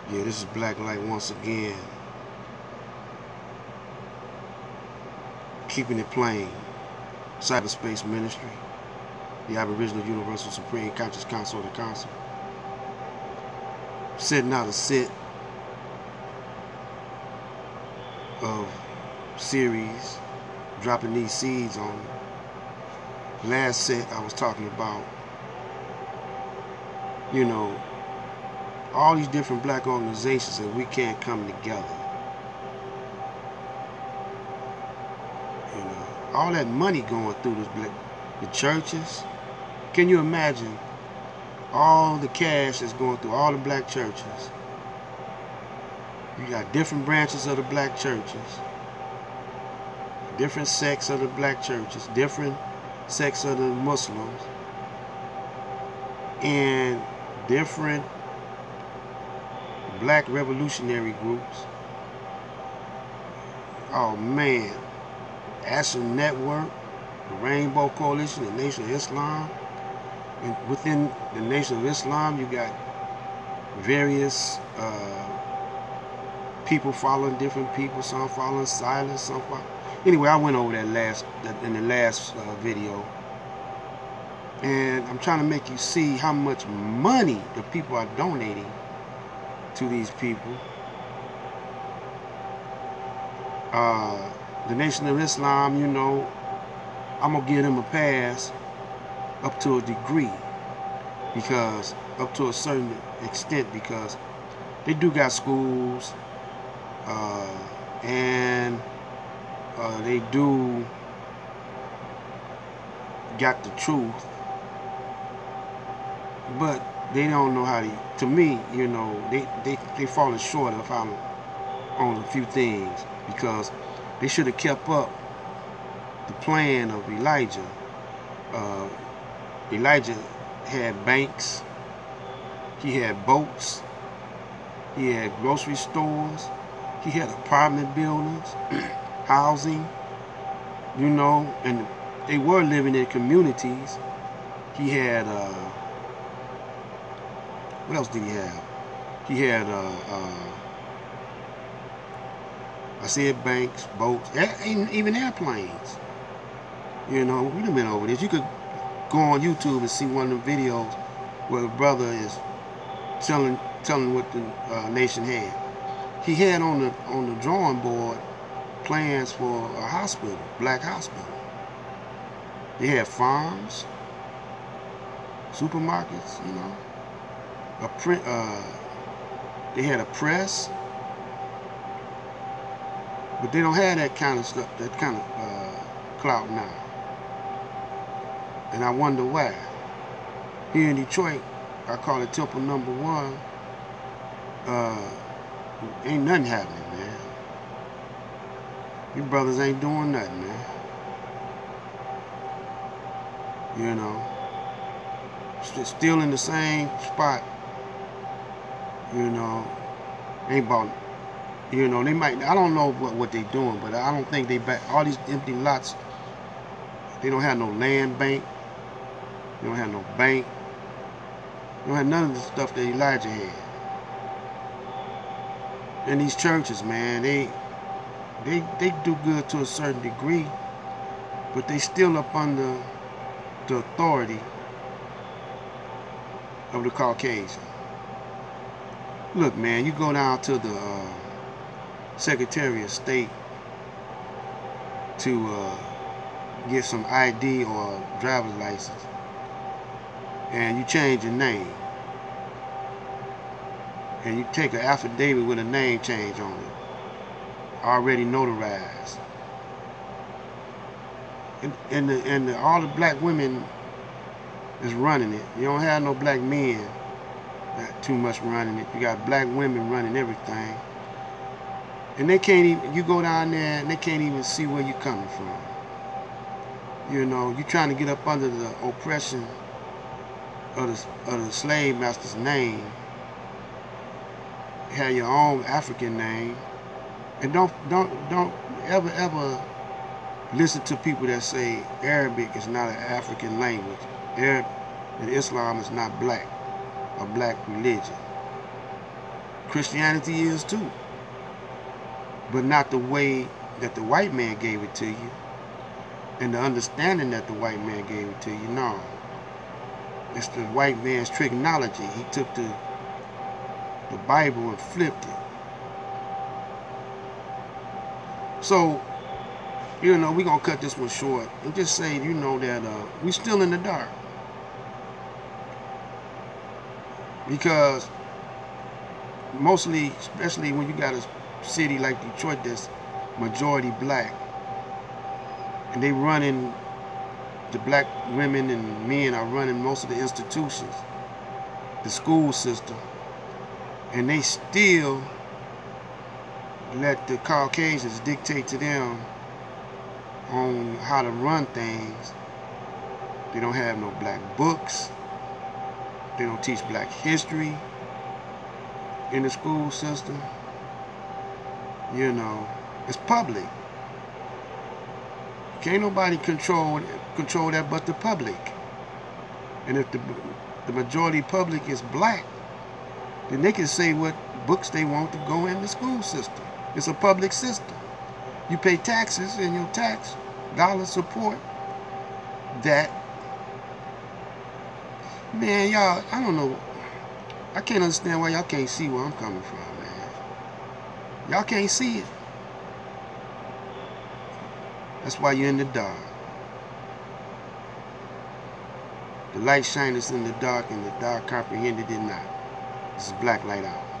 Yeah, this is Black Light once again. Keeping it plain. Cyberspace Ministry. The Aboriginal Universal Supreme Conscious Council of the Council. Setting out a set of series, dropping these seeds on. Last set I was talking about, all these different black organizations that we can't come together. All that money going through the churches. Can you imagine all the cash that's going through all the black churches? You got different branches of the black churches, different sects of the black churches, different sects of the Muslims, and different black revolutionary groups. Oh man, Ashram Network, the Rainbow Coalition, the Nation of Islam. And within the Nation of Islam, you got various people following different people. Some following Silas, some following... Anyway, I went over that in the last video. And I'm trying to make you see how much money the people are donating to these people. The Nation of Islam, I'm going to give them a pass up to a degree, because up to a certain extent, because they do got schools, and they do got the truth, but they don't know how to me, they falling short of how on a few things, because they should have kept up the plan of Elijah. Elijah had banks, he had boats, he had grocery stores, he had apartment buildings, housing, and they were living in communities. He had, what else did he have? He had, I said banks, boats, even airplanes. We've been over this. You could go on YouTube and see one of the videos where the brother is telling what the nation had. He had on the drawing board plans for a hospital, black hospital. They had farms, supermarkets, a print. They had a press, but they don't have that kind of stuff, that kind of clout now. And I wonder why. Here in Detroit, I call it Temple Number 1. Ain't nothing happening, man. You brothers ain't doing nothing, man. Still in the same spot. Ain't about. They might. I don't know what they doing, but I don't think they back all these empty lots. They don't have no land bank. They don't have no bank. They don't have none of the stuff that Elijah had. And these churches, man, they do good to a certain degree, but they still up under the authority of the Caucasian. Look, man, you go down to the Secretary of State to get some ID or driver's license, and you change your name, and you take an affidavit with a name change on it, already notarized, and all the black women is running it. You don't have no black men not too much running it. You got black women running everything, and they can't even. You go down there and they can't even see where you're coming from. You're trying to get up under the oppression of the slave master's name. You have your own African name, and don't ever listen to people that say Arabic is not an African language. Arab and Islam is not black, a black religion. Christianity is too. But not the way that the white man gave it to you, and the understanding that the white man gave it to you. No. It's the white man's trigonology. He took the Bible and flipped it. So, we're going to cut this one short and just say, that we're still in the dark. Because mostly, especially when you got a city like Detroit that's majority black, and they running, the black women and men are running most of the institutions, the school system, and they still let the Caucasians dictate to them on how to run things. They don't have no black books. They don't teach black history in the school system. It's public. Can't nobody control that but the public. And if the majority public is black, then they can say what books they want to go in the school system. It's a public system. You pay taxes, and your tax dollars support that. Man, y'all, I don't know. I can't understand why y'all can't see where I'm coming from, man. Y'all can't see it. That's why you're in the dark. The light shineth in the dark, and the dark comprehended it not. This is Black Light Out.